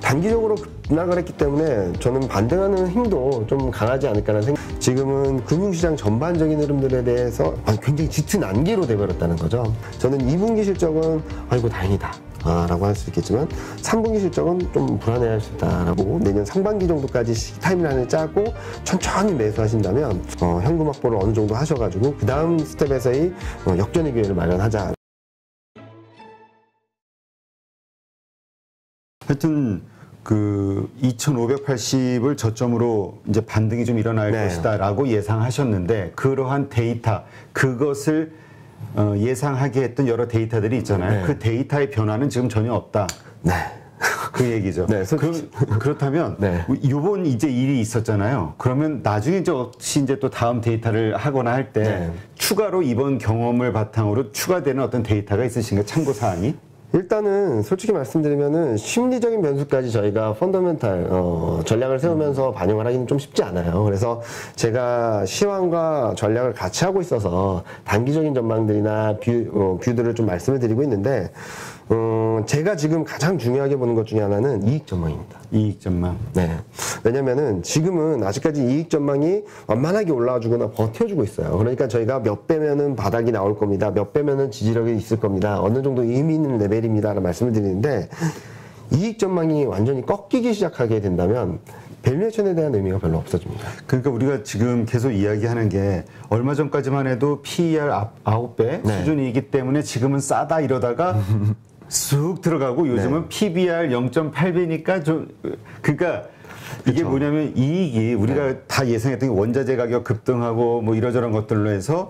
단기적으로 급락을 했기 때문에 저는 반등하는 힘도 좀 강하지 않을까라는 생각. 지금은 금융시장 전반적인 흐름들에 대해서 굉장히 짙은 안개로 돼버렸다는 거죠. 저는 2분기 실적은 아이고 다행이다 라고 할 수 있겠지만 3분기 실적은 좀 불안해할 수 있다라고 내년 상반기 정도까지 타임라인을 짜고 천천히 매수하신다면 현금 확보를 어느 정도 하셔가지고 그 다음 스텝에서의 역전의 기회를 마련하자. 하여튼 그 2580을 저점으로 이제 반등이 좀 일어날 것이다라고 예상하셨는데 그러한 데이터 그것을 예상하게 했던 여러 데이터들이 있잖아요. 그 데이터의 변화는 지금 전혀 없다. 그 얘기죠. 그렇다면 요번 이제 일이 있었잖아요. 그러면 나중에 혹시 이제 또 다음 데이터를 하거나 할 때 추가로 이번 경험을 바탕으로 추가되는 어떤 데이터가 있으신가요? 참고 사항이? 일단은 솔직히 말씀드리면은 심리적인 변수까지 저희가 펀더멘탈 전략을 세우면서 반영을 하기는 좀 쉽지 않아요. 그래서 제가 시황과 전략을 같이 하고 있어서 단기적인 전망들이나 뷰들을 좀 말씀을 드리고 있는데 제가 지금 가장 중요하게 보는 것 중에 하나는 이익 전망입니다. 이익 전망. 네. 왜냐면은 지금은 아직까지 이익 전망이 완만하게 올라와주거나 버텨주고 있어요. 그러니까 저희가 몇 배면은 바닥이 나올 겁니다. 몇 배면은 지지력이 있을 겁니다. 어느 정도 의미 있는 레벨입니다라는 말씀을 드리는데 이익 전망이 완전히 꺾이기 시작하게 된다면 밸류에이션에 대한 의미가 별로 없어집니다. 그러니까 우리가 지금 계속 이야기하는 게 얼마 전까지만 해도 PER 9배 수준이기 때문에 지금은 싸다 이러다가 쑥 들어가고 요즘은 PBR 0.8배니까 좀 그러니까 이게 뭐냐면 이익이 우리가 다 예상했던 게 원자재 가격 급등하고 뭐 이러저런 것들로 해서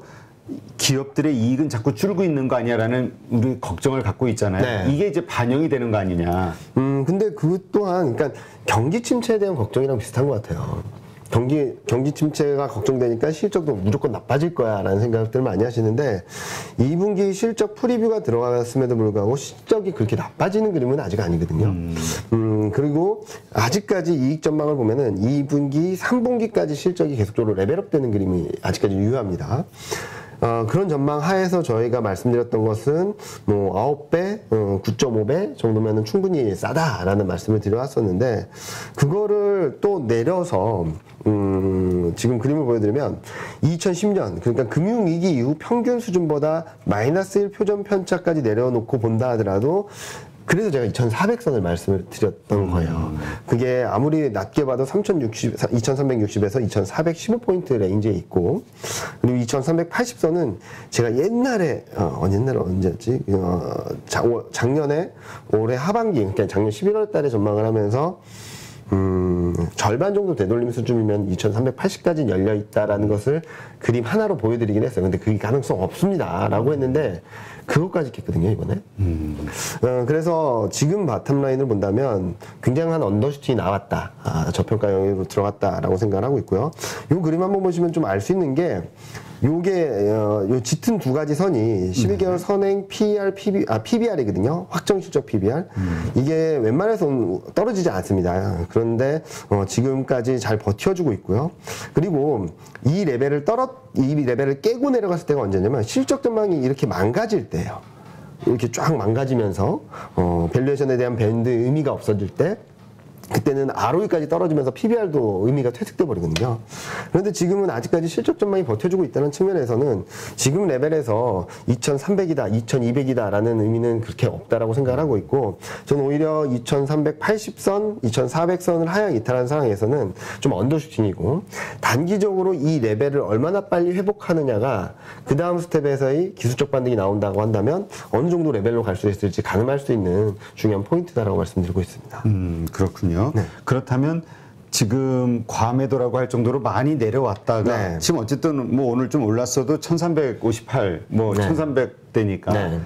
기업들의 이익은 자꾸 줄고 있는 거 아니야라는 우리 걱정을 갖고 있잖아요. 이게 이제 반영이 되는 거 아니냐. 근데 그것 또한 그러니까 경기 침체에 대한 걱정이랑 비슷한 것 같아요. 경기 침체가 걱정되니까 실적도 무조건 나빠질 거야 라는 생각들 많이 하시는데 2분기 실적 프리뷰가 들어갔음에도 불구하고 실적이 그렇게 나빠지는 그림은 아직 아니거든요. 그리고 아직까지 이익 전망을 보면은 2분기, 3분기까지 실적이 계속적으로 레벨업 되는 그림이 아직까지 유효합니다. 그런 전망 하에서 저희가 말씀드렸던 것은 뭐 9배, 9.5배 정도면은 충분히 싸다라는 말씀을 드려왔었는데 그거를 또 내려서 지금 그림을 보여드리면 2010년 그러니까 금융위기 이후 평균 수준보다 마이너스 1 표전 편차까지 내려놓고 본다 하더라도 그래서 제가 2,400선을 말씀을 드렸던 거예요. 그게 아무리 낮게 봐도 2,360에서 2,415포인트 레인지에 있고, 그리고 2,380선은 제가 옛날에 언제였지? 작년에 올해 하반기, 그러니까 작년 11월 달에 전망을 하면서 절반 정도 되돌림 수준이면 2,380까지 열려 있다라는 것을 그림 하나로 보여드리긴 했어요. 근데 그게 가능성 없습니다. 라고 했는데, 그것까지 깼거든요, 이번에. 그래서 지금 바텀라인을 본다면 굉장한 언더슈팅이 나왔다. 저평가 영역으로 들어갔다라고 생각을 하고 있고요. 이 그림 한번 보시면 좀 알 수 있는 게 요게 요 짙은 두 가지 선이 12개월 선행 PER, PBR이거든요. 확정 실적 PBR. 이게 웬만해서 떨어지지 않습니다. 그런데 지금까지 잘 버텨주고 있고요. 그리고 이 레벨을 깨고 내려갔을 때가 언제냐면 실적 전망이 이렇게 망가질 때예요. 이렇게 쫙 망가지면서 밸류에이션에 대한 밴드 의미가 없어질 때 그때는 ROE까지 떨어지면서 PBR도 의미가 퇴색돼 버리거든요. 그런데 지금은 아직까지 실적 전망이 버텨주고 있다는 측면에서는 지금 레벨에서 2,300이다, 2,200이다 라는 의미는 그렇게 없다라고 생각을 하고 있고 저는 오히려 2,380선, 2,400선을 하향 이탈한 상황에서는 좀 언더슈팅이고 단기적으로 이 레벨을 얼마나 빨리 회복하느냐가 그 다음 스텝에서의 기술적 반등이 나온다고 한다면 어느 정도 레벨로 갈 수 있을지 가늠할 수 있는 중요한 포인트다라고 말씀드리고 있습니다. 그렇군요. 그렇다면 지금 과매도라고 할 정도로 많이 내려왔다가 지금 어쨌든 뭐 오늘 좀 올랐어도 1358, 뭐 1300대니까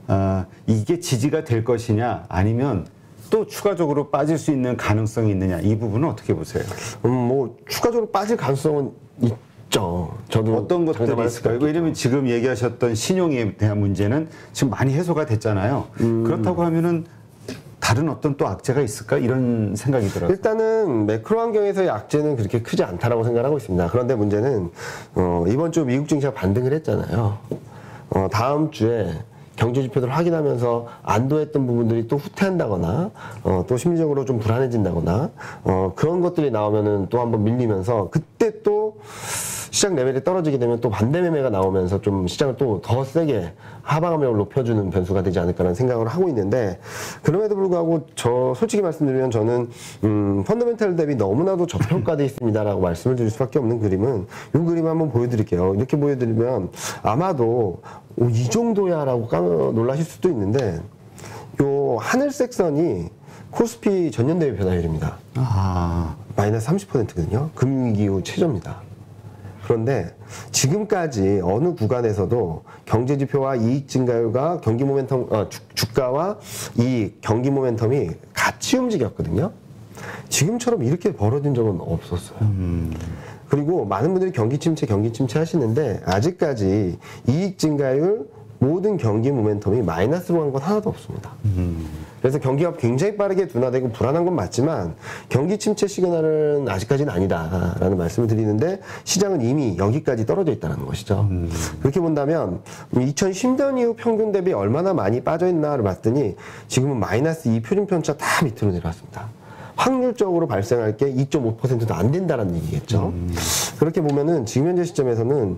이게 지지가 될 것이냐 아니면 또 추가적으로 빠질 수 있는 가능성이 있느냐 이 부분은 어떻게 보세요? 뭐 추가적으로 빠질 가능성은 있죠. 저도 어떤 것들이 있을까요? 왜냐면 지금 얘기하셨던 신용에 대한 문제는 지금 많이 해소가 됐잖아요. 그렇다고 하면은 다른 어떤 또 악재가 있을까? 이런 생각이 들어요. 일단은 매크로 환경에서의 악재는 그렇게 크지 않다라고 생각하고 있습니다. 그런데 문제는 이번 주 미국 증시가 반등을 했잖아요. 다음 주에 경제 지표들을 확인하면서 안도했던 부분들이 또 후퇴한다거나 또 심리적으로 좀 불안해진다거나 그런 것들이 나오면은 또 한번 밀리면서 그때 또 시장 레벨이 떨어지게 되면 또 반대 매매가 나오면서 좀 시장을 또 더 세게 하방 압력을 높여주는 변수가 되지 않을까라는 생각을 하고 있는데, 그럼에도 불구하고 저 솔직히 말씀드리면 저는 펀더멘탈 대비 너무나도 저평가되어 있습니다라고 말씀을 드릴 수밖에 없는 그림은 이 그림 한번 보여드릴게요. 이렇게 보여드리면 아마도 이 정도야라고 놀라실 수도 있는데, 요 하늘색 선이 코스피 전년 대비 변화율입니다. 마이너스 30%거든요. 금융위기 이후 최저입니다. 그런데 지금까지 어느 구간에서도 경제지표와 이익 증가율과 경기 모멘텀, 주가와 이 경기 모멘텀이 같이 움직였거든요. 지금처럼 이렇게 벌어진 적은 없었어요. 그리고 많은 분들이 경기 침체 하시는데 아직까지 이익 증가율, 모든 경기 모멘텀이 마이너스로 간 건 하나도 없습니다. 그래서 경기가 굉장히 빠르게 둔화되고 불안한 건 맞지만 경기 침체 시그널은 아직까지는 아니다라는 말씀을 드리는데, 시장은 이미 여기까지 떨어져 있다는 것이죠. 그렇게 본다면 2010년 이후 평균 대비 얼마나 많이 빠져있나를 봤더니 지금은 마이너스 2 표준편차 다 밑으로 내려왔습니다. 확률적으로 발생할 게 2.5%도 안 된다는 얘기겠죠. 그렇게 보면은 지금 현재 시점에서는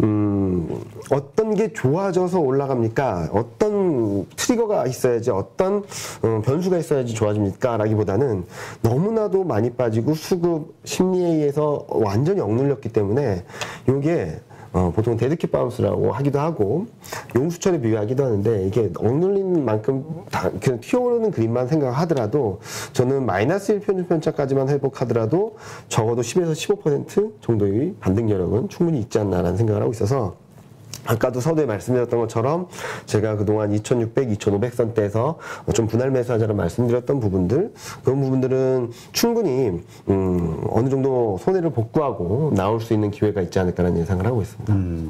어떤 게 좋아져서 올라갑니까? 어떤 트리거가 있어야지, 어떤 변수가 있어야지 좋아집니까? 라기보다는 너무나도 많이 빠지고 수급 심리에 의해서 완전히 억눌렸기 때문에 이게 보통 데드캣 바운스라고 하기도 하고 용수철에 비유하기도 하는데, 이게 억눌린 만큼 그냥 튀어오르는 그림만 생각하더라도 저는 마이너스 1 표준편차까지만 회복하더라도 적어도 10에서 15% 정도의 반등 여력은 충분히 있지 않나라는 생각을 하고 있어서, 아까도 서두에 말씀드렸던 것처럼 제가 그동안 2600, 2500선대에서 좀 분할 매수하자고 말씀드렸던 부분들, 그런 부분들은 충분히 어느 정도 손해를 복구하고 나올 수 있는 기회가 있지 않을까라는 예상을 하고 있습니다.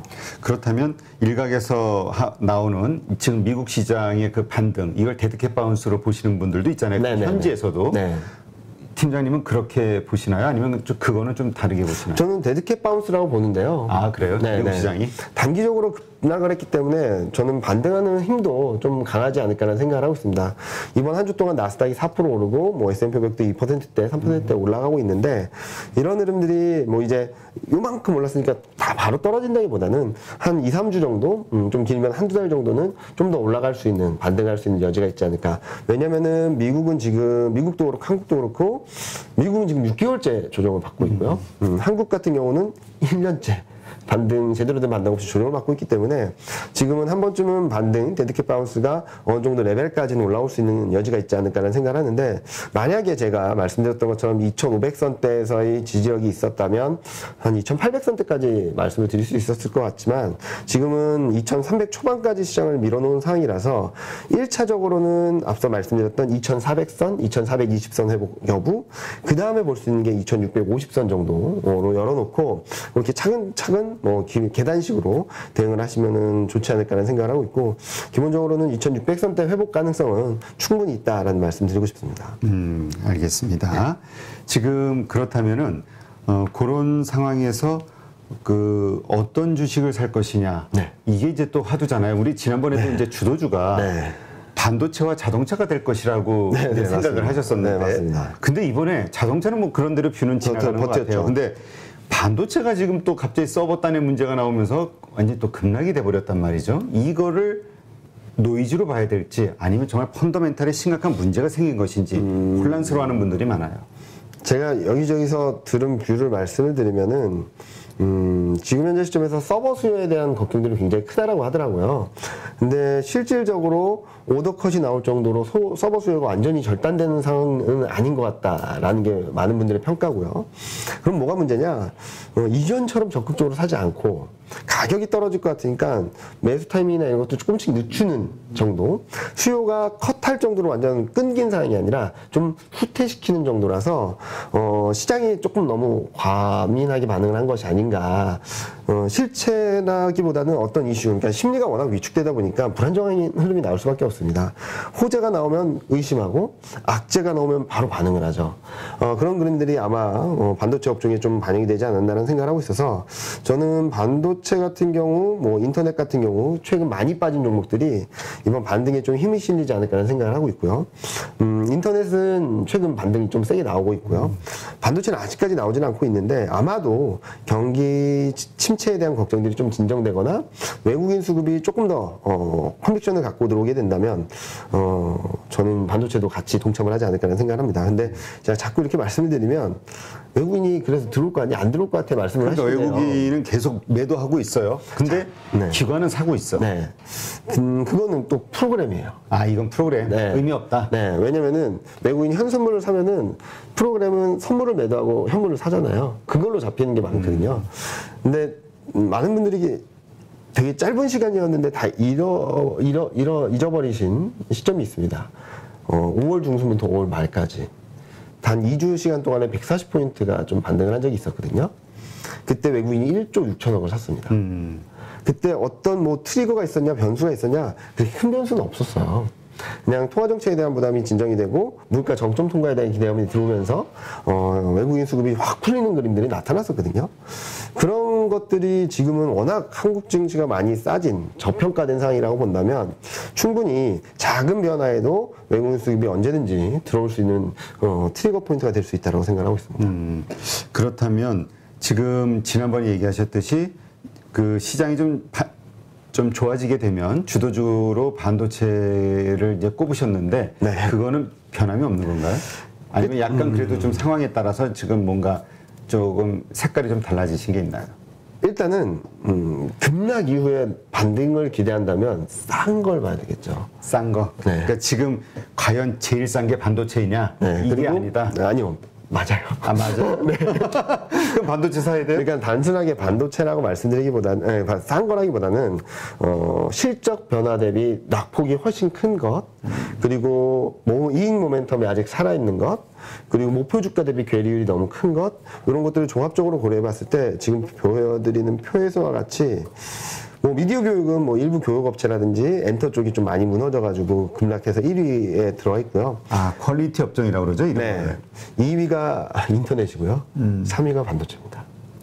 그렇다면 일각에서 나오는 지금 미국 시장의 그 반등, 이걸 데드캣 바운스로 보시는 분들도 있잖아요. 네네네. 현지에서도. 네. 팀장님은 그렇게 보시나요? 아니면 그거는 좀 다르게 보시나요? 저는 데드캣 바운스라고 보는데요. 아, 그래요? 네, 미국 네. 시장이? 단기적으로 급락을 했기 때문에 저는 반등하는 힘도 좀 강하지 않을까라는 생각을 하고 있습니다. 이번 한 주 동안 나스닥이 4% 오르고 뭐 S&P 500도 2%대, 3%대 올라가고 있는데, 이런 흐름들이 뭐 이제 요만큼 올랐으니까 다 바로 떨어진다기보다는 한 2, 3주 정도, 좀 길면 한두 달 정도는 좀 더 올라갈 수 있는, 반등할 수 있는 여지가 있지 않을까. 왜냐면은 미국은 지금, 미국도 그렇고 한국도 그렇고, 미국은 지금 6개월째 조정을 받고 있고요. 한국 같은 경우는 1년째 반등, 제대로 된 반등 없이 조정을 받고 있기 때문에 지금은 한 번쯤은 반등, 데드캣 바운스가 어느 정도 레벨까지는 올라올 수 있는 여지가 있지 않을까라는 생각을 하는데, 만약에 제가 말씀드렸던 것처럼 2500선대에서의 지지력이 있었다면 한 2800선대까지 말씀을 드릴 수 있었을 것 같지만, 지금은 2300 초반까지 시장을 밀어놓은 상황이라서 1차적으로는 앞서 말씀드렸던 2400선, 2420선 회복 여부, 그 다음에 볼 수 있는 게 2650선 정도로 열어놓고 이렇게 차근차근 뭐 계단식으로 대응을 하시면은 좋지 않을까라는 생각을 하고 있고, 기본적으로는 2600선대 회복 가능성은 충분히 있다라는 말씀 드리고 싶습니다. 알겠습니다. 지금 그렇다면은 그런 상황에서 그 어떤 주식을 살 것이냐, 네. 이게 이제 또 화두잖아요. 우리 지난번에도 이제 주도주가 네. 반도체와 자동차가 될 것이라고 네, 네, 생각을 맞습니다. 하셨었는데, 네, 맞습니다. 근데 이번에 자동차는 뭐 그런 대로 뷰는 지나가는 것 버텼죠. 같아요. 근데 반도체가 지금 또 갑자기 서버단의 문제가 나오면서 완전히 또 급락이 돼버렸단 말이죠. 이거를 노이즈로 봐야 될지, 아니면 정말 펀더멘탈에 심각한 문제가 생긴 것인지 혼란스러워하는 분들이 많아요. 제가 여기저기서 들은 뷰를 말씀을 드리면은 지금 현재 시점에서 서버 수요에 대한 걱정들이 굉장히 크다라고 하더라고요. 근데 실질적으로 오더컷이 나올 정도로 서버 수요가 완전히 절단되는 상황은 아닌 것 같다라는 게 많은 분들의 평가고요. 그럼 뭐가 문제냐? 이전처럼 적극적으로 사지 않고 가격이 떨어질 것 같으니까 매수 타이밍이나 이런 것도 조금씩 늦추는 정도, 수요가 컷할 정도로 완전 끊긴 상황이 아니라 좀 후퇴시키는 정도라서 시장이 조금 너무 과민하게 반응을 한 것이 아닌가. 실체라기보다는 어떤 이슈, 그러니까 심리가 워낙 위축되다 보니까 불안정한 흐름이 나올 수밖에 없습니다. 호재가 나오면 의심하고 악재가 나오면 바로 반응을 하죠. 그런 그림들이 아마 반도체 업종에 좀 반영이 되지 않았나라는 생각을 하고 있어서, 저는 반도체 반도체 같은 경우, 뭐 인터넷 같은 경우 최근 많이 빠진 종목들이 이번 반등에 좀 힘이 실리지 않을까라는 생각을 하고 있고요. 인터넷은 최근 반등이 좀 세게 나오고 있고요. 반도체는 아직까지 나오지는 않고 있는데 아마도 경기 침체에 대한 걱정들이 좀 진정되거나 외국인 수급이 조금 더 컨빅션을 갖고 들어오게 된다면 저는 반도체도 같이 동참을 하지 않을까라는 생각을 합니다. 근데 제가 자꾸 이렇게 말씀을 드리면 외국인이 그래서 들어올 거 아니야? 안 들어올 것 같아 말씀을 그러니까 하시네요. 외국인은 계속 매도하고 있어요. 근데 네. 기관은 사고 있어. 네. 그거는 또 프로그램이에요. 아, 이건 프로그램. 네. 의미 없다. 네. 왜냐면은 외국인이 현 선물을 사면은 프로그램은 선물을 매도하고 현물을 사잖아요. 그걸로 잡히는 게 많거든요. 근데 많은 분들이 되게 짧은 시간이었는데 다 잊어버리신 시점이 있습니다. 5월 중순부터 5월 말까지. 단 2주 시간 동안에 140포인트가 좀 반등을 한 적이 있었거든요. 그때 외국인이 1조 6천억을 샀습니다. 그때 어떤 뭐 트리거가 있었냐, 변수가 있었냐, 그렇게 큰 변수는 없었어요. 그냥 통화정책에 대한 부담이 진정이 되고 물가 정점 통과에 대한 기대감이 들어오면서 외국인 수급이 확 풀리는 그림들이 나타났었거든요. 그런 것들이 지금은 워낙 한국 증시가 많이 싸진 저평가된 상황이라고 본다면 충분히 작은 변화에도 외국인 수급이 언제든지 들어올 수 있는 트리거 포인트가 될 수 있다고 생각하고 있습니다. 그렇다면 지금 지난번에 얘기하셨듯이 그 시장이 좀 좋아지게 되면 주도주로 반도체를 이제 꼽으셨는데 네. 그거는 변함이 없는 건가요? 아니면 약간 그래도 좀 상황에 따라서 지금 뭔가 조금 색깔이 좀 달라지신 게 있나요? 일단은 급락 이후에 반등을 기대한다면 싼 걸 봐야 되겠죠. 싼 거. 네. 그러니까 지금 과연 제일 싼 게 반도체이냐? 네, 이게 그리고 아니다. 아니요. 맞아요. 아, 맞아? 네. 그럼 반도체 사야 돼요? 그러니까 단순하게 반도체라고 말씀드리기보다는, 싼 거라기보다는, 실적 변화 대비 낙폭이 훨씬 큰 것, 그리고 이익 모멘텀이 아직 살아있는 것, 그리고 목표 주가 대비 괴리율이 너무 큰 것, 이런 것들을 종합적으로 고려해 봤을 때 지금 보여드리는 표에서와 같이 미디어 교육은 일부 교육업체라든지 엔터 쪽이 좀 많이 무너져가지고 급락해서 1위에 들어와 있고요. 아, 퀄리티 업종이라고 그러죠? 이런 네. 거를. 2위가 인터넷이고요. 3위가 반도체입니다.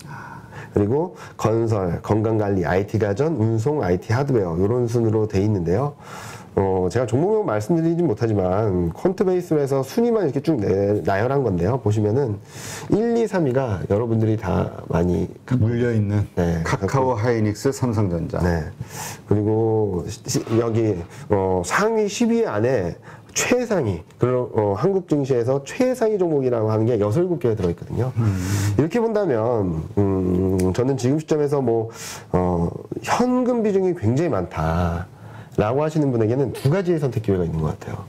그리고 건설, 건강관리, IT 가전, 운송, IT 하드웨어 이런 순으로 돼 있는데요. 제가 종목명 말씀드리진 못하지만 퀀트 베이스로 해서 순위만 이렇게 쭉 나열한 건데요. 보시면은 1, 2, 3위가 여러분들이 다 많이 물려있는 네, 카카오, 하이닉스, 삼성전자. 네. 그리고 여기 상위 10위 안에 최상위, 그런 한국 증시에서 최상위 종목이라고 하는 게 6, 7개가 들어있거든요. 이렇게 본다면 저는 지금 시점에서 현금 비중이 굉장히 많다라고 하시는 분에게는 두 가지의 선택 기회가 있는 것 같아요.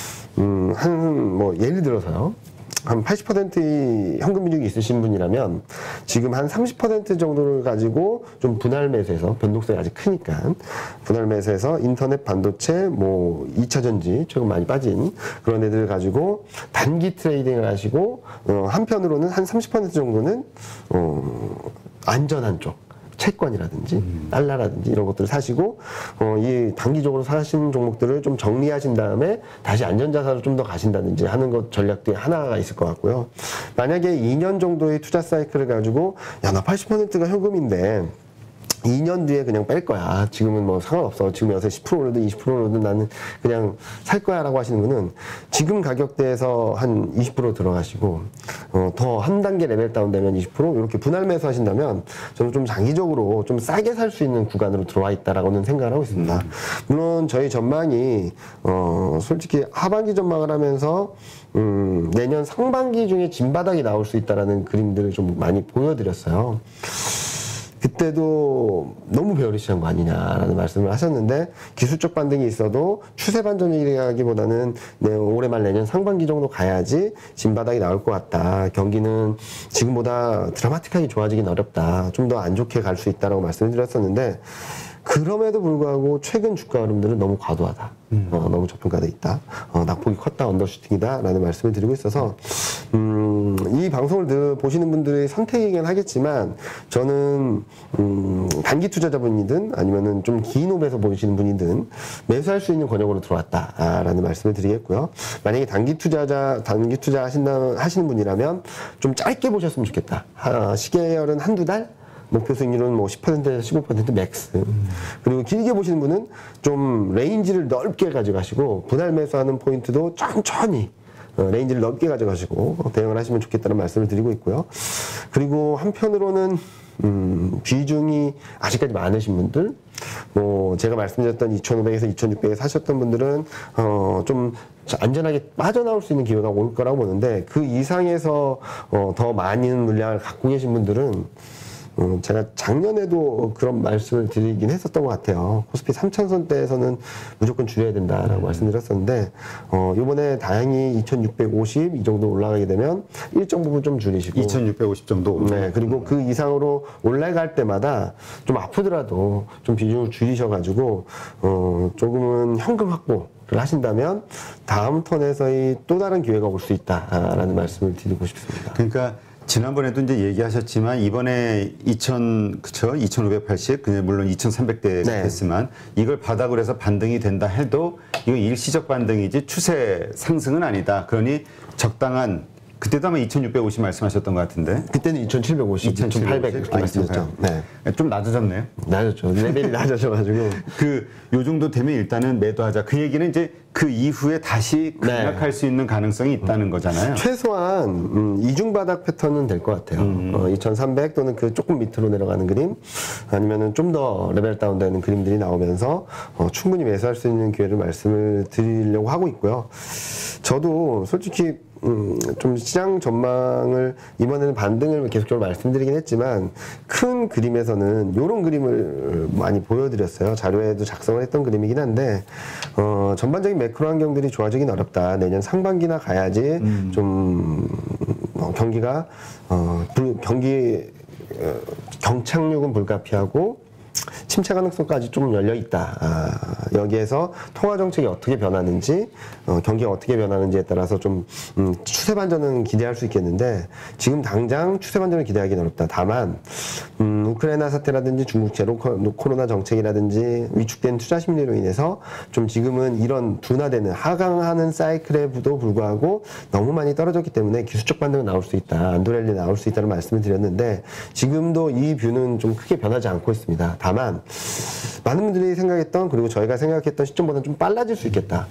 예를 들어서요. 한 80%의 현금 비중이 있으신 분이라면 지금 한 30% 정도를 가지고 좀 분할 매수해서 변동성이 아직 크니까 분할 매수해서 인터넷, 반도체, 2차 전지 최근 많이 빠진 그런 애들을 가지고 단기 트레이딩을 하시고 한편으로는 한 30% 정도는 안전한 쪽 채권이라든지 달러라든지 이런 것들을 사시고 이 단기적으로 사신 종목들을 좀 정리하신 다음에 다시 안전자산으로 좀 더 가신다든지 하는 것 전략들이 하나가 있을 것 같고요. 만약에 2년 정도의 투자 사이클을 가지고 나 80%가 현금인데 2년 뒤에 그냥 뺄 거야. 지금은 상관없어. 지금 요새 10% 오르든 20% 오르든 나는 그냥 살 거야 라고 하시는 분은 지금 가격대에서 한 20% 들어가시고 더 한 단계 레벨 다운 되면 20% 이렇게 분할 매수 하신다면 저는 좀 장기적으로 좀 싸게 살 수 있는 구간으로 들어와 있다라고는 생각을 하고 있습니다. 물론 저희 전망이 솔직히 하반기 전망을 하면서 내년 상반기 중에 진바닥이 나올 수 있다라는 그림들을 좀 많이 보여드렸어요. 그때도 너무 베어리시한 거 아니냐라는 말씀을 하셨는데 기술적 반등이 있어도 추세 반전이라기보다는 올해 말 내년 상반기 정도 가야지 진바닥이 나올 것 같다. 경기는 지금보다 드라마틱하게 좋아지긴 어렵다. 좀 더 안 좋게 갈 수 있다라고 말씀을 드렸었는데 그럼에도 불구하고 최근 주가 흐름들은 너무 과도하다. 너무 저평가돼 있다. 낙폭이 컸다. 언더슈팅이다. 라는 말씀을 드리고 있어서 이 방송을 보시는 분들의 선택이긴 하겠지만 저는 단기 투자자분이든 아니면은 좀 긴 옵에서 보시는 분이든 매수할 수 있는 권역으로 들어왔다라는 말씀을 드리겠고요. 만약에 단기 투자 하시는 분이라면 좀 짧게 보셨으면 좋겠다. 시계열은 한두 달? 목표 수익률은 뭐 10%에서 15% 맥스. 그리고 길게 보시는 분은 좀 레인지를 넓게 가져가시고 분할 매수하는 포인트도 천천히 레인지를 넓게 가져가시고 대응을 하시면 좋겠다는 말씀을 드리고 있고요. 그리고 한편으로는 비중이 아직까지 많으신 분들, 뭐 제가 말씀드렸던 2,500에서 2,600에 사셨던 분들은 좀 안전하게 빠져나올 수 있는 기회가 올 거라고 보는데, 그 이상에서 더 많은 물량을 갖고 계신 분들은 제가 작년에도 그런 말씀을 드리긴 했었던 것 같아요. 코스피 3,000선대에서는 무조건 줄여야 된다라고 말씀드렸었는데, 요번에 다행히 2,650 이 정도 올라가게 되면 일정 부분 좀 줄이시고 2,650 정도. 네, 그리고 그 이상으로 올라갈 때마다 좀 아프더라도 좀 비중을 줄이셔가지고 조금은 현금 확보를 하신다면 다음 턴에서의 또 다른 기회가 올 수 있다라는 말씀을 드리고 싶습니다. 그러니까 지난번에도 이제 얘기하셨지만 이번에 2,580, 그냥 물론 2,300대 네. 됐지만 이걸 바닥으로 해서 반등이 된다 해도 이거 일시적 반등이지 추세 상승은 아니다. 그러니 적당한, 그때도 아마 2,650 말씀하셨던 것 같은데. 그때는 2,750, 2,800 이렇게 말씀드렸죠. 네. 좀 낮아졌네요. 낮았죠. 레벨이 낮아져가지고. 요 정도 되면 일단은 매도하자. 그 얘기는 이제 그 이후에 다시 급락할 수 있는 가능성이 있다는 거잖아요. 최소한 이중바닥 패턴은 될 것 같아요. 2,300 또는 그 조금 밑으로 내려가는 그림, 아니면은 좀 더 레벨 다운되는 그림들이 나오면서 충분히 매수할 수 있는 기회를 말씀을 드리려고 하고 있고요. 저도 솔직히 좀 시장 전망을 이번에는 반등을 계속적으로 말씀드리긴 했지만 큰 그림에서는 이런 그림을 많이 보여드렸어요. 자료에도 작성을 했던 그림이긴 한데 전반적인 매크로 환경들이 좋아지긴 어렵다. 내년 상반기나 가야지 좀 경기가 경착륙은 불가피하고 침체 가능성까지 좀 열려 있다. 여기에서 통화 정책이 어떻게 변하는지, 경기가 어떻게 변하는지에 따라서 좀 추세 반전은 기대할 수 있겠는데, 지금 당장 추세 반전을 기대하기는 어렵다. 다만 우크라이나 사태라든지 중국 제로 코로나 정책이라든지 위축된 투자 심리로 인해서 좀 지금은 이런 둔화되는 하강하는 사이클에도 불구하고 너무 많이 떨어졌기 때문에 기술적 반등은 나올 수 있다. 안도랠리 나올 수 있다는 말씀을 드렸는데, 지금도 이 뷰는 좀 크게 변하지 않고 있습니다. 다만 많은 분들이 생각했던, 그리고 저희가 생각했던 시점보다는 좀 빨라질 수 있겠다.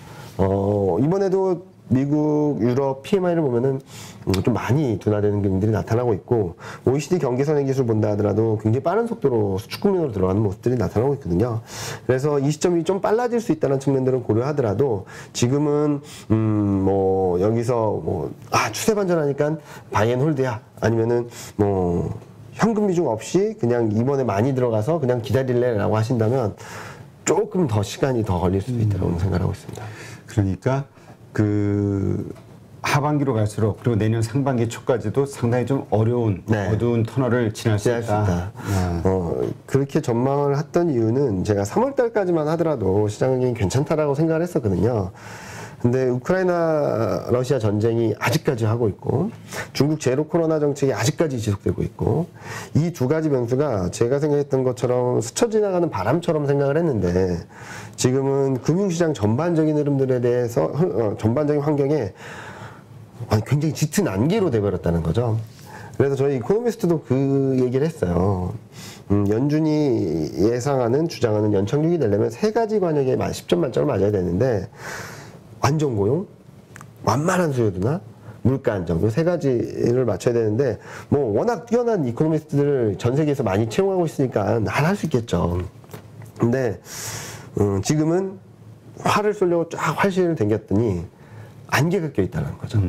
이번에도 미국, 유럽 PMI를 보면은 좀 많이 둔화되는 그림들이 나타나고 있고, OECD 경기 선행 기술 본다 하더라도 굉장히 빠른 속도로 수축 국면으로 들어가는 모습들이 나타나고 있거든요. 그래서 이 시점이 좀 빨라질 수 있다는 측면들은 고려하더라도 지금은 뭐 여기서 추세 반전하니까 바이 앤 홀드야, 아니면은 현금 비중 없이 그냥 이번에 많이 들어가서 그냥 기다릴래라고 하신다면 조금 더 시간이 더 걸릴 수도 있다고 생각하고 있습니다. 그러니까 그 하반기로 갈수록, 그리고 내년 상반기 초까지도 상당히 좀 어려운, 네. 어두운 터널을 지날 수 있다. 그렇게 전망을 했던 이유는 제가 3월 달까지만 하더라도 시장이 괜찮다라고 생각을 했었거든요. 근데 우크라이나 러시아 전쟁이 아직까지 하고 있고, 중국 제로 코로나 정책이 아직까지 지속되고 있고, 이 두 가지 변수가 제가 생각했던 것처럼 스쳐 지나가는 바람처럼 생각을 했는데, 지금은 금융시장 전반적인 흐름들에 대해서 전반적인 환경에 굉장히 짙은 안개로 돼버렸다는 거죠. 그래서 저희 이코노미스트도 그 얘기를 했어요. 연준이 예상하는, 주장하는 연착륙이 되려면 세 가지 관역에 10점 만점을 맞아야 되는데, 완전 고용, 완만한 수요도나 물가 안정, 이 세 가지를 맞춰야 되는데, 워낙 뛰어난 이코노미스트들을 전 세계에서 많이 채용하고 있으니까 할 수 있겠죠. 근데 지금은 활을 쏘려고 쫙 활시를 당겼더니 안개가 껴있다는 거죠.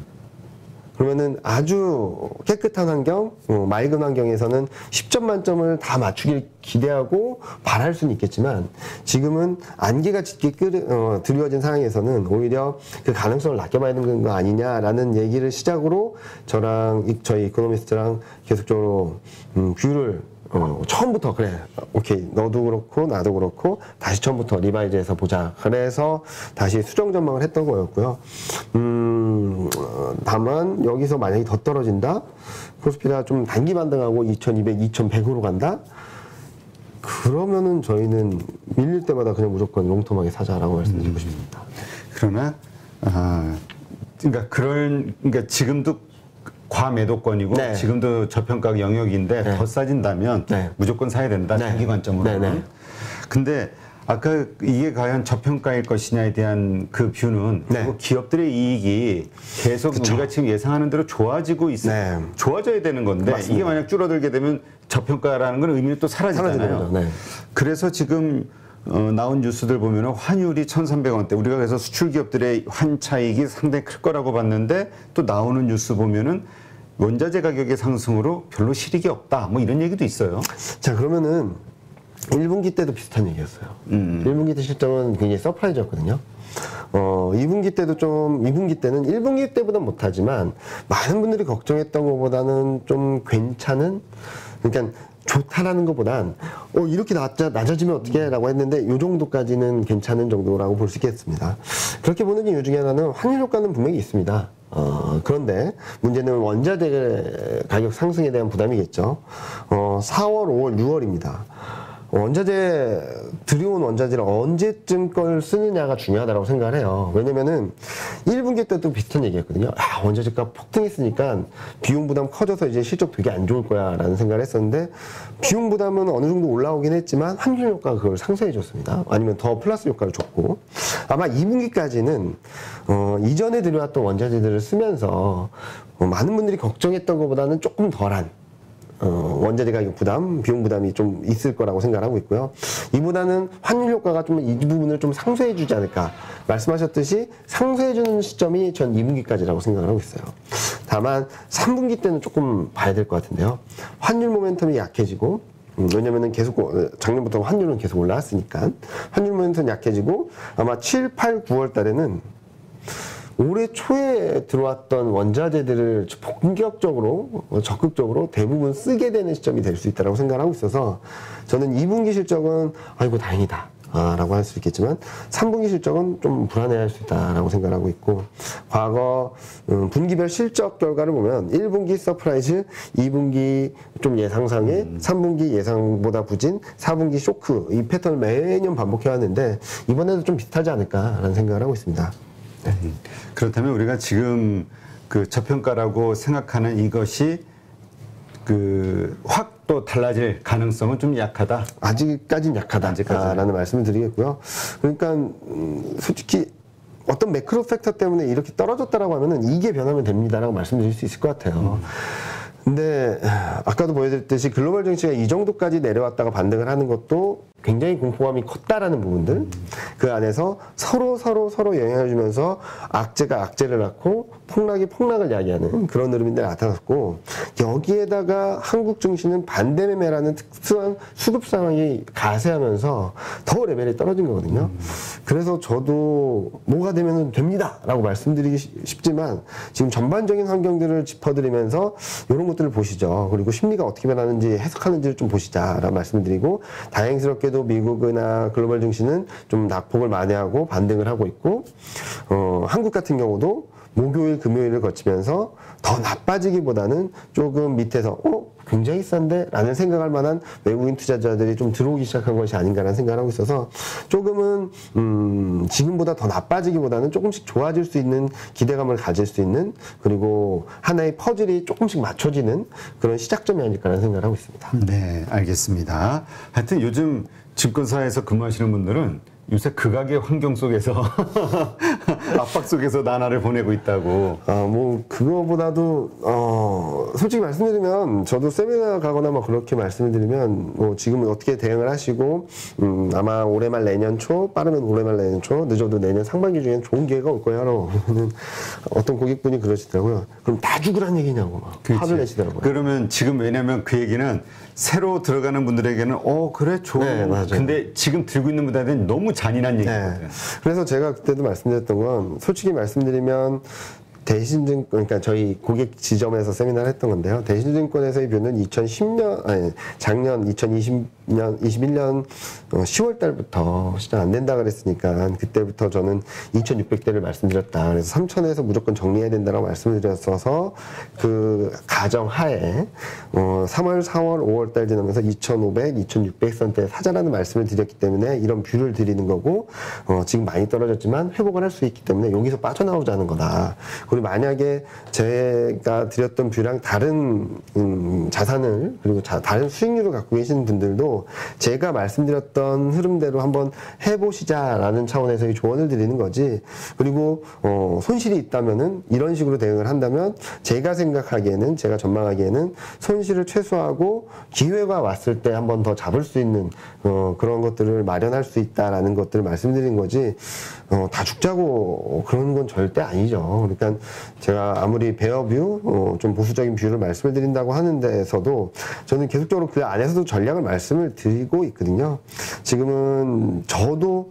그러면은 아주 깨끗한 환경, 맑은 환경에서는 10점 만점을 다 맞추길 기대하고 바랄 수는 있겠지만, 지금은 안개가 짙게 드리워진 상황에서는 오히려 그 가능성을 낮게 봐야 되는 거 아니냐라는 얘기를 시작으로 저랑 저희 이코노미스트랑 계속적으로 뷰를 처음부터, 그래, 오케이, 너도 그렇고 나도 그렇고 다시 처음부터 리바이즈해서 보자, 그래서 다시 수정 전망을 했던 거였고요. 다만 여기서 만약에 더 떨어진다, 코스피가 좀 단기 반등하고 2200, 2100으로 간다, 그러면은 저희는 밀릴 때마다 그냥 무조건 롱텀하게 사자라고 말씀드리고 싶습니다. 그러나 그러니까 지금도 과매도권이고 네. 지금도 저평가 영역인데 네. 더 싸진다면 네. 무조건 사야 된다. 네. 장기 관점으로는. 네, 네. 근데 아까 이게 과연 저평가일 것이냐에 대한 그 뷰는 네. 결국 기업들의 이익이 계속 그쵸. 우리가 지금 예상하는 대로 좋아지고 네. 좋아져야 되는 건데 맞습니다. 이게 만약 줄어들게 되면 저평가라는 건 의미는 또 사라지는 사라지잖아요. 거죠. 네. 그래서 지금 나온 뉴스들 보면 환율이 1,300원대. 우리가 그래서 수출 기업들의 환 차익이 상당히 클 거라고 봤는데 또 나오는 뉴스 보면은 원자재 가격의 상승으로 별로 실익이 없다. 뭐 이런 얘기도 있어요. 자, 그러면은 1분기 때도 비슷한 얘기였어요. 1분기 때 실적은 굉장히 서프라이즈였거든요. 2분기 때도 2분기 때는 1분기 때보다 못하지만 많은 분들이 걱정했던 것보다는 좀 괜찮은, 그러니까 좋다라는 것보단 이렇게 낮아지면 어떻게 라고 했는데 요 정도까지는 괜찮은 정도라고 볼 수 있겠습니다. 그렇게 보는 이유 중에 하나는 환율 효과는 분명히 있습니다. 그런데 문제는 원자재 가격 상승에 대한 부담이겠죠. 4월, 5월, 6월입니다. 원자재, 들여온 원자재를 언제쯤 걸 쓰느냐가 중요하다고 생각을 해요. 왜냐면은 1분기 때도 비슷한 얘기 했거든요. 원자재 값 폭등했으니까 비용 부담 커져서 이제 실적 되게 안 좋을 거야 라는 생각을 했었는데 비용 부담은 어느 정도 올라오긴 했지만 환율 효과가 그걸 상쇄해 줬습니다. 아니면 더 플러스 효과를 줬고 아마 2분기까지는 이전에 들여왔던 원자재들을 쓰면서 많은 분들이 걱정했던 것보다는 조금 덜한 원자재 가격 부담, 비용 부담이 좀 있을 거라고 생각하고 있고요. 이보다는 환율 효과가 좀 이 부분을 좀 상쇄해 주지 않을까. 말씀하셨듯이 상쇄해 주는 시점이 전 2분기까지라고 생각을 하고 있어요. 다만 3분기 때는 조금 봐야 될 것 같은데요. 환율 모멘텀이 약해지고 왜냐면은 계속 작년부터 환율은 계속 올라왔으니까 환율 모멘텀이 약해지고 아마 7, 8, 9월 달에는 올해 초에 들어왔던 원자재들을 본격적으로 적극적으로 대부분 쓰게 되는 시점이 될 수 있다고 생각하고 있어서 저는 2분기 실적은 아이고 다행이다 라고 할 수 있겠지만 3분기 실적은 좀 불안해할 수 있다라고 생각하고 있고 과거 분기별 실적 결과를 보면 1분기 서프라이즈, 2분기 좀 예상상에 3분기 예상보다 부진, 4분기 쇼크 이 패턴을 매년 반복해 왔는데 이번에도 좀 비슷하지 않을까라는 생각을 하고 있습니다. 네. 그렇다면 우리가 지금 그 저평가라고 생각하는 이것이 확 또 달라질 가능성은 좀 약하다. 아직까지는 약하다라는 말씀을 드리겠고요. 그러니까 솔직히 어떤 매크로 팩터 때문에 이렇게 떨어졌다라고 하면은 이게 변하면 됩니다라고 말씀드릴 수 있을 것 같아요. 근데 아까도 보여드렸듯이 글로벌 증시가 이 정도까지 내려왔다가 반등을 하는 것도 굉장히 공포감이 컸다라는 부분들 그 안에서 서로 영향을 주면서 악재가 악재를 낳고 폭락이 폭락을 야기하는 그런 흐름인데 나타났고 여기에다가 한국 증시는 반대 매매라는 특수한 수급 상황이 가세하면서 더 레벨이 떨어진 거거든요. 그래서 저도 뭐가 되면 됩니다 라고 말씀드리기 쉽지만 지금 전반적인 환경들을 짚어드리면서 이런 것들을 보시죠. 그리고 심리가 어떻게 변하는지 해석하는지를 좀 보시자라고 말씀을 드리고 다행스럽게도 미국이나 글로벌 증시는 좀 낙폭을 만회하고 반등을 하고 있고 한국 같은 경우도 목요일, 금요일을 거치면서 더 나빠지기보다는 조금 밑에서 굉장히 싼데? 라는 생각할 만한 외국인 투자자들이 좀 들어오기 시작한 것이 아닌가라는 생각을 하고 있어서 조금은 지금보다 더 나빠지기보다는 조금씩 좋아질 수 있는 기대감을 가질 수 있는 그리고 하나의 퍼즐이 조금씩 맞춰지는 그런 시작점이 아닐까라는 생각을 하고 있습니다. 네, 알겠습니다. 하여튼 요즘 증권사에서 근무하시는 분들은 요새 극악의 환경 속에서 압박 속에서 나날을 보내고 있다고. 그거보다도 솔직히 말씀드리면 저도 세미나 가거나 뭐 그렇게 말씀을 드리면 뭐 지금은 어떻게 대응을 하시고 아마 올해 말 내년 초 빠르면 올해 말 내년 초 늦어도 내년 상반기 중엔 좋은 기회가 올 거야라고 어떤 고객분이 그러시더라고요. 그럼 다 죽으란 얘기냐고 막 화를 내시더라고요. 그러면 지금 왜냐면 그 얘기는 새로 들어가는 분들에게는 그래 좋은. 네, 맞아요. 근데 지금 들고 있는 분들한테는 너무 잔인한 얘기거든요. 네. 그래서 제가 그때도 말씀드렸던 건 솔직히 말씀드리면 대신증권, 그러니까 저희 고객 지점에서 세미나를 했던 건데요. 대신증권에서의 뷰는 작년 2021년 10월 달부터 시작 안 된다 그랬으니까 그때부터 저는 2,600대를 말씀드렸다. 그래서 3,000에서 무조건 정리해야 된다라고 말씀을 드렸어서 그 가정 하에 3월, 4월, 5월 달 지나면서 2,500, 2,600선대 사자라는 말씀을 드렸기 때문에 이런 뷰를 드리는 거고 지금 많이 떨어졌지만 회복을 할 수 있기 때문에 여기서 빠져나오자는 거다. 그리고 만약에 제가 드렸던 뷰랑 다른 자산을 그리고 다른 수익률을 갖고 계시는 분들도 제가 말씀드렸던 흐름대로 한번 해보시자라는 차원에서의 조언을 드리는 거지. 그리고 손실이 있다면은 이런 식으로 대응을 한다면 제가 생각하기에는 제가 전망하기에는 손실을 최소화하고 기회가 왔을 때 한번 더 잡을 수 있는 그런 것들을 마련할 수 있다라는 것들을 말씀드린 거지. 다 죽자고 그런 건 절대 아니죠. 그러니까 제가 아무리 베어뷰 좀 보수적인 뷰를 말씀을 드린다고 하는 데에서도 저는 계속적으로 그 안에서도 전략을 말씀을 드리고 있거든요. 지금은 저도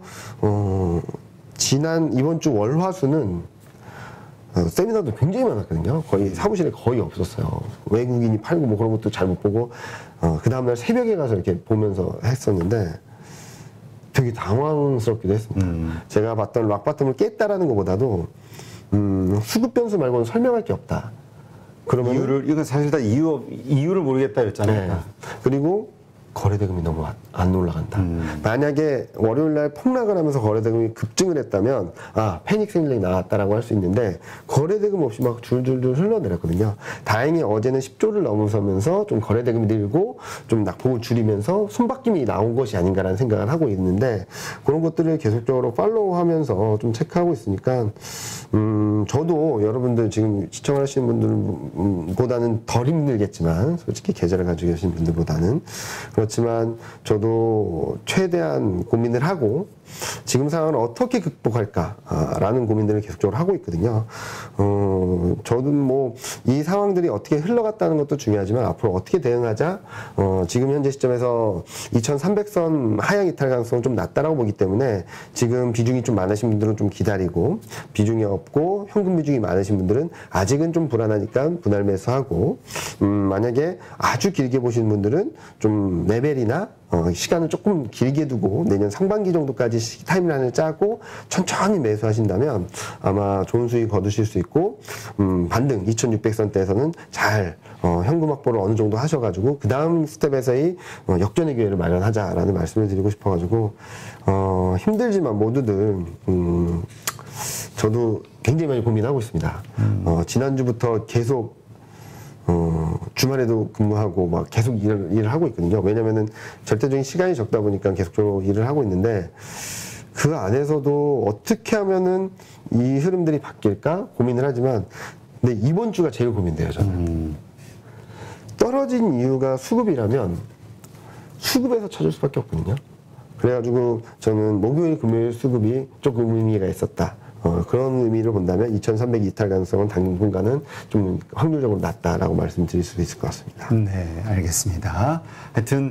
이번 주 월화수는 세미나도 굉장히 많았거든요. 거의 사무실에 거의 없었어요. 외국인이 팔고 뭐 그런 것도 잘 못 보고 그 다음날 새벽에 가서 이렇게 보면서 했었는데 되게 당황스럽기도 했습니다. 제가 봤던 락바텀을 깼다라는 것보다도 수급 변수 말고는 설명할 게 없다. 그러면 이건 사실 다 이유를 모르겠다였잖아요. 네. 그리고 거래대금이 너무 안 올라간다. 만약에 월요일날 폭락을 하면서 거래대금이 급증을 했다면 패닉 셀링이 나왔다라고 할 수 있는데 거래대금 없이 막 줄줄줄 흘러내렸거든요. 다행히 어제는 10조를 넘어서면서 좀 거래대금이 늘고 좀 낙폭을 줄이면서 손바뀜이 나온 것이 아닌가라는 생각을 하고 있는데 그런 것들을 계속적으로 팔로우하면서 좀 체크하고 있으니까 저도 여러분들 지금 시청하시는 분들보다는 덜 힘들겠지만 솔직히 계좌를 가지고 계신 분들보다는 그렇지만 저도 최대한 고민을 하고 지금 상황을 어떻게 극복할까라는 고민들을 계속적으로 하고 있거든요. 저도 뭐 이 상황들이 어떻게 흘러갔다는 것도 중요하지만 앞으로 어떻게 대응하자. 지금 현재 시점에서 2300선 하향 이탈 가능성은 좀 낮다라고 보기 때문에 지금 비중이 좀 많으신 분들은 좀 기다리고 비중이 없고 현금 비중이 많으신 분들은 아직은 좀 불안하니까 분할 매수하고 만약에 아주 길게 보시는 분들은 좀 레벨이나 시간을 조금 길게 두고 내년 상반기 정도까지 타임라인을 짜고 천천히 매수하신다면 아마 좋은 수익 거두실 수 있고 반등 2600선대에서는 잘 현금 확보를 어느 정도 하셔가지고 그 다음 스텝에서의 역전의 기회를 마련하자라는 말씀을 드리고 싶어가지고 힘들지만 모두들 저도 굉장히 많이 고민하고 있습니다. 지난주부터 계속 주말에도 근무하고 막 계속 일을 하고 있거든요. 왜냐면은 절대적인 시간이 적다 보니까 계속적으로 일을 하고 있는데 그 안에서도 어떻게 하면은 이 흐름들이 바뀔까 고민을 하지만 근데 이번 주가 제일 고민돼요, 저는. 떨어진 이유가 수급이라면 수급에서 찾을 수밖에 없거든요. 그래가지고 저는 목요일, 금요일 수급이 조금 의미가 있었다. 그런 의미를 본다면 2300 이탈 가능성은 당분간은 좀 확률적으로 낮다라고 말씀드릴 수 있을 것 같습니다. 네, 알겠습니다. 하여튼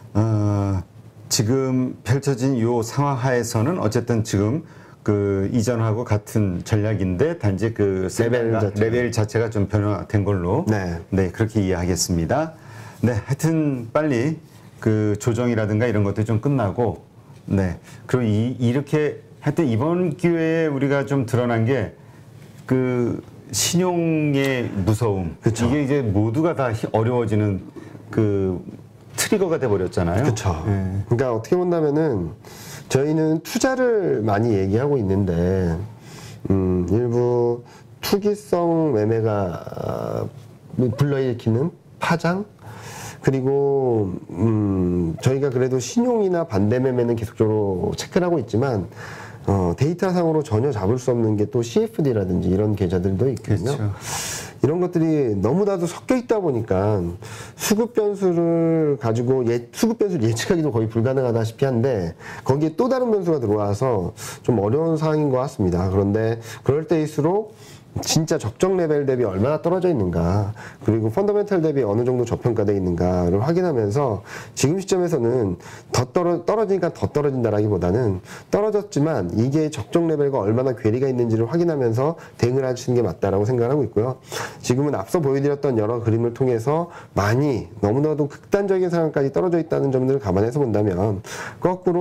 지금 펼쳐진 이 상황 하에서는 어쨌든 지금 그 이전하고 같은 전략인데 단지 그 레벨 자체가 좀 변화된 걸로 네, 그렇게 이해하겠습니다. 네, 하여튼 빨리 그 조정이라든가 이런 것들이 좀 끝나고 네, 그리고 이렇게 하여튼 이번 기회에 우리가 좀 드러난 게 그 신용의 무서움. 그쵸. 이게 이제 모두가 다 어려워지는 그 트리거가 돼 버렸잖아요. 그렇죠. 네. 그러니까 어떻게 본다면은 저희는 투자를 많이 얘기하고 있는데 일부 투기성 매매가 불러일으키는 파장 그리고 저희가 그래도 신용이나 반대 매매는 계속적으로 체크를 하고 있지만 데이터상으로 전혀 잡을 수 없는 게 또 CFD라든지 이런 계좌들도 있거든요. 그렇죠. 이런 것들이 너무나도 섞여 있다 보니까 수급 변수를 가지고 수급 변수를 예측하기도 거의 불가능하다시피 한데 거기에 또 다른 변수가 들어와서 좀 어려운 상황인 것 같습니다. 그런데 그럴 때일수록 진짜 적정 레벨 대비 얼마나 떨어져 있는가 그리고 펀더멘탈 대비 어느 정도 저평가되어 있는가를 확인하면서 지금 시점에서는 떨어지니까 더 떨어진다라기보다는 떨어졌지만 이게 적정 레벨과 얼마나 괴리가 있는지를 확인하면서 대응을 하시는 게 맞다라고 생각하고 있고요. 지금은 앞서 보여드렸던 여러 그림을 통해서 많이 너무나도 극단적인 상황까지 떨어져 있다는 점들을 감안해서 본다면 거꾸로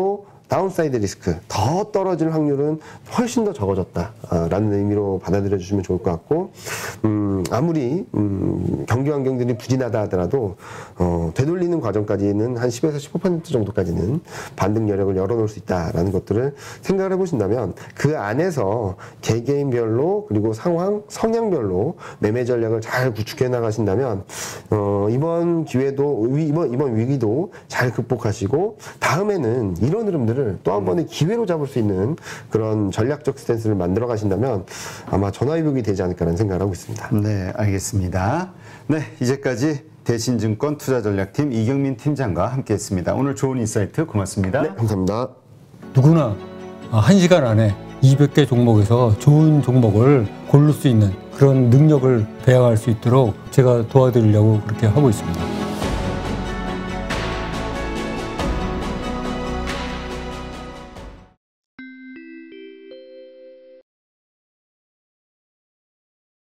다운사이드 리스크, 더 떨어질 확률은 훨씬 더 적어졌다라는 의미로 받아들여 주시면 좋을 것 같고, 아무리 경기 환경들이 부진하다 하더라도 되돌리는 과정까지는 한 10에서 15% 정도까지는 반등 여력을 열어놓을 수 있다라는 것들을 생각을 해보신다면, 그 안에서 개개인별로 그리고 상황, 성향별로 매매 전략을 잘 구축해 나가신다면 이번 기회도 이번 위기도 잘 극복하시고 다음에는 이런 흐름들을 또 한 번의 기회로 잡을 수 있는 그런 전략적 스탠스를 만들어 가신다면 아마 전화위복이 되지 않을까라는 생각을 하고 있습니다. 네, 알겠습니다. 네, 이제까지 대신증권 투자전략팀 이경민 팀장과 함께했습니다. 오늘 좋은 인사이트 고맙습니다. 네, 감사합니다. 누구나 1시간 안에 200개 종목에서 좋은 종목을 고를 수 있는 그런 능력을 배양할 수 있도록 제가 도와드리려고 그렇게 하고 있습니다.